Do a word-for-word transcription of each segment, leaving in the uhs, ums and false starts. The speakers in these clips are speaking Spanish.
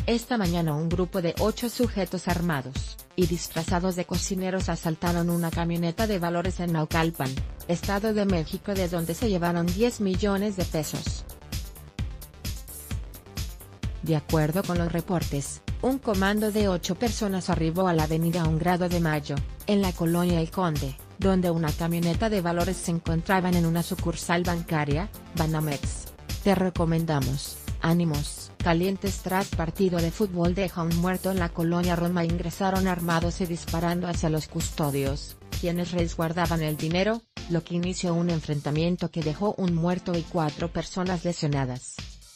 Esta mañana un grupo de ocho sujetos armados y disfrazados de cocineros asaltaron una camioneta de valores en Naucalpan, Estado de México, de donde se llevaron diez millones de pesos. De acuerdo con los reportes, un comando de ocho personas arribó a la avenida Un Grado de Mayo, en la colonia El Conde, donde una camioneta de valores se encontraban en una sucursal bancaria, Banamex. Te recomendamos, ánimos. Calientes tras partido de fútbol deja un muerto en la colonia Roma. Ingresaron armados y disparando hacia los custodios, quienes resguardaban el dinero, lo que inició un enfrentamiento que dejó un muerto y cuatro personas lesionadas.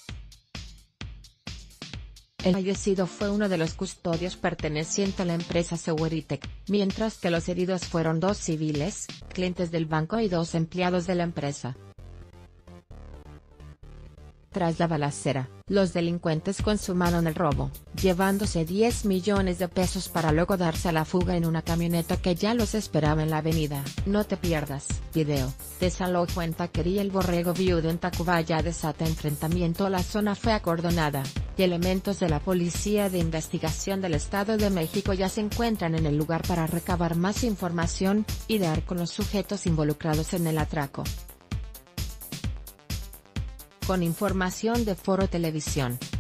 El fallecido fue uno de los custodios perteneciente a la empresa Seguritech, mientras que los heridos fueron dos civiles, clientes del banco, y dos empleados de la empresa. Tras la balacera, los delincuentes consumaron el robo, llevándose diez millones de pesos para luego darse a la fuga en una camioneta que ya los esperaba en la avenida. No te pierdas. Video: desalojo en Taquería El Borrego Viudo en Tacubaya desata enfrentamiento. La zona fue acordonada, y elementos de la Policía de Investigación del Estado de México ya se encuentran en el lugar para recabar más información y dar con los sujetos involucrados en el atraco. Con información de Foro Televisión.